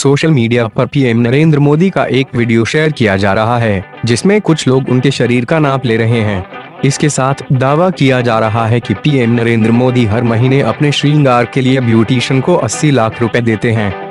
Social media पर PM Narendra Modi का एक वीडियो शेयर किया जा रहा है, जिसमें कुछ लोग उनके शरीर का नाप ले रहे हैं। इसके साथ दावा किया जा रहा है कि पीएम नरेंद्र मोदी हर महीने अपने श्रृंगार के लिए ब्यूटिशियन को 80 लाख रुपए देते हैं।